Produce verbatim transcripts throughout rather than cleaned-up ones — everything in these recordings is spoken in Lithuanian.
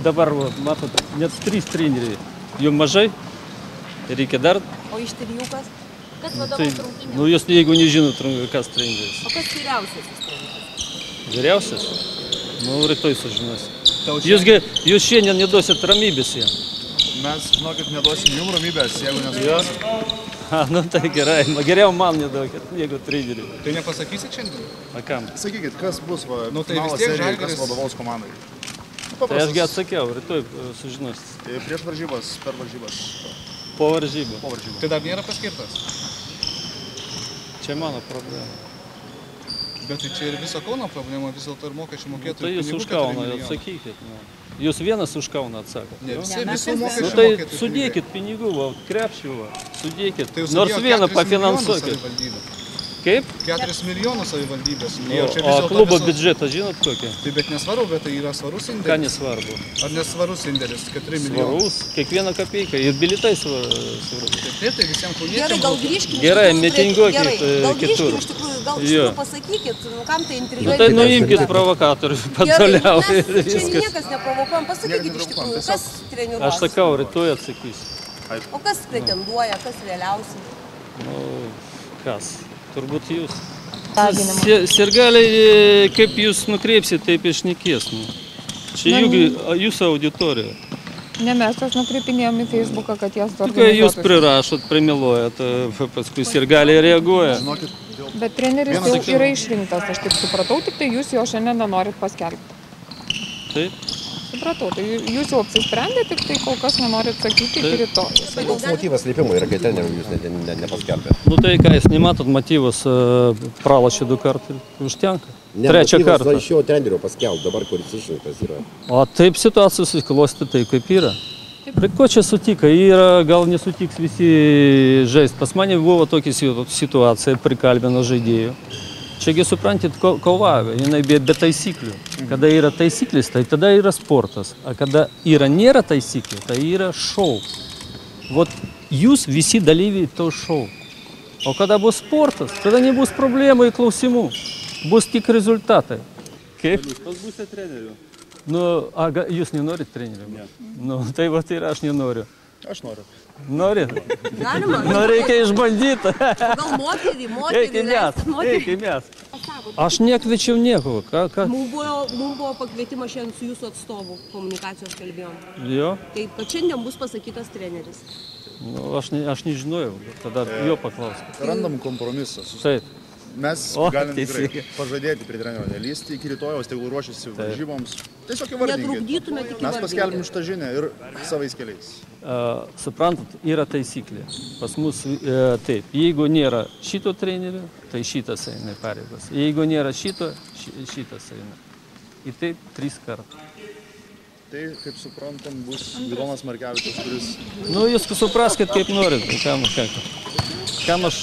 dabar, matot, net trys treneriai. Jums mažai? Reikia dar? O iš trijų kas? Kas vadovaus rungtynėms? Nu, jūs jeigu nežinot, kas treneris. O kas vyriausiasis treneris? Vyriausias? Nu, rytoj sužinosim. Jūsgi, jūs šiandien neduosit ramybės jam. Mes, žinokit, neduosim jums ramybės, jeigu nesuprasim. A, nu tai gerai. Geriau man neduokit, jeigu treneriui. Tai nepasakysit šiandien? A kam? Sakykit, kas bus va, Nu, tai finalo vis tiek serijai, Žalgiris- kas vadovaus komandai. Tai ašgi atsakiau, rytoj sužinosit. Tai prieš varžybas, per varžybas. Po varžybų. Po varžybų. Tai dar nėra paskirtas. Čia mano problema. Bet tai čia ir viso Kauno problema, vis dėlto ir mokesčių mokėtojų. Tai jūs pinigų už keturi Kauną milijonai. atsakykit. Nu. Jūs vienas už Kauną atsakot. Ne, visi, Ne, mes visų visi. Nu mokesčių tai mokėtojų. sudėkit pinigų, va, krepšių, va, sudėkit. Tai jūs Nors sudėjot vieną keturis milijonus pafinansuokit. savivaldybė. Kaip? keturis milijonus savivaldybės. O, sudėjo. Čia vis o dėlto klubo visos- biudžetą žinot kokį? Tai bet nesvaru, bet tai yra svarus Ką indėlis. nesvarbu? Ar nesvarus indėlis? keturi milijonai. Svarus, kiekvieną kapeiką ir bilitai svarbu. Taip, tai visiems Gerai, kauniečiams. gal būtų. grįžkim. Gerai, iš tikrųjų prie- mitinguokit, gerai, e, gal kitur. grįžkim iš tikrųjų, gal iš Jo. tikrųjų pasakykit, nu, kam tai Nu intriguoja. tai nuimkit provokatorių, patoliau ir Gerai, mes čia viskas. niekas neprovokuojam, pasakykit Niekas iš neprovokuojam, tikrųjų, kas treniruos. Aš sakau, rytoj atsakysiu. O kas pretenduoja, kas realiausiai? Nu, kas? Turbūt jūs. Raginimą. Sie- Sirgaliai, kaip jūs nukreipsit, taip išnekės. Nu. Čia Nu, juk- jūsų auditorija. Ne mes tas nukreipinėjom į Facebooką, kad jas Nu, Kai jūs prirašot, primiluojat, paskui sirgaliai reaguoja. Žinokit, dėl Bet treneris Vienas jau sakykim- yra išrinktas, aš taip supratau, tik tai jūs jo šiandien nenorit paskelbti. Taip. Supratau, tai jūs jau apsisprendėte, tik tai kol kas nenorit sakyti iki Taip. rytojus. Koks motyvas slėpimui yra, kai trenerių jūs ne, ne, nepaskelbė? Nu tai ką, jūs nematot motyvus, pralašė du kartai, užtenka. Trečią motyvas kartą. Iš šio trenerio paskelbti, dabar kuris išrinktas yra. O taip situacija susiklosti tai, kaip yra. Prie ko čia sutika? Yra, gal nesutiks visi žaisti. Pas mane buvo tokia situ- situacija, prikalbino žaidėjų. Čiagi suprantit, ko- kova, jinai be, be taisyklių. Kada yra taisyklės, tai tada yra sportas. O kada yra nėra taisyklių, tai yra šou. Vot jūs visi dalyviai to šou. O kada bus sportas, tada nebus problemų ir klausimų. Bus tik rezultatai. Kaip? Jūs pas būsite treneriu? Nu, a, ga- jūs nenorit trenerių? Ne. Nu, tai va ir aš nenoriu. aš noriu. Norit? Galima? Nu, reikia išbandyti. Gal moterį, moterį. Eikime mes, leisti moterį. eikime mes. Aš nekviečiau nieko. Ką, ką? Mums buvo, mum buvo pakvietimas šiandien su jūsų atstovu komunikacijos kalbėjom. Jo? Taip, kad šiandien bus pasakytas treneris. Nu, aš, ne, aš nežinojau. Tada jo paklausiu. Randam kompromisą. Sus- Taip. Mes O, galim tikrai teisingai. pažadėti prie trenerio nelysti iki rytojaus, tegul ruošiasi varžyboms. Tiesiog įvardinkit. Netrukdytume tik Mes įvardinti. paskelbim šitą žinią ir savais keliais. Uh, suprantat, yra taisyklė. Pas mus uh, taip, jeigu nėra šito trenerio, tai šitas eina į pareigas. Jeigu nėra šito, ši, šitas eina. Ir taip tris kartus. Tai, kaip suprantam, bus Gidonas Markevičius, kuris Nu, jūs supraskit, kaip norit. Kam, kam, kam aš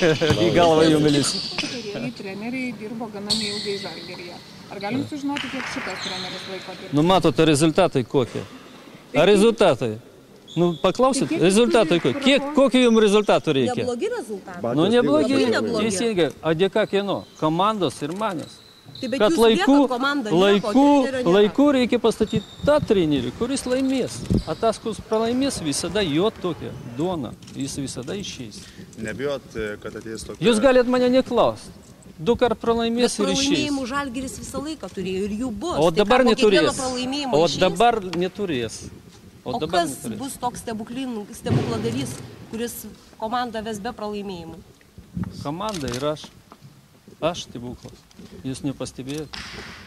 į galvą jų melysiu. Realiai treneriai dirbo gana neilgai Žalgiryje. Ar galim sužinoti, kiek šitas treneris laiko dirbo? Nu, matote, rezultatai kokie. Ar rezultatai? Nu, paklausit, rezultatai kokie. Kiek, kokių jums rezultatų reikia? Neblogi rezultatai. Nu, neblogi. Labai neblogi. Teisingai. O dėka kieno? Komandos ir manęs. Tai bet Kad jūs laiku, liekat komandą, nieko, laiku, trenerio nėra. laiku reikia pastatyti tą trenerį, kuris laimės. O tas, kuris pralaimės, visada jo tokia duona. Jis visada išeis. nebijot, kad ateis tokia... Jūs galite mane neklausti. Du kart pralaimės Bet ir išeis. pralaimėjimų Žalgiris visą laiką turėjo ir jų bus. O Tai dabar ką, po kiekvieno neturės. pralaimėjimo O išeis? dabar neturės. O, O dabar kas neturės. bus toks stebuklin- stebukladarys, kuris komandą ves be pralaimėjimų? Komanda ir aš. Aš stebuklas. Jūs nepastebėjote.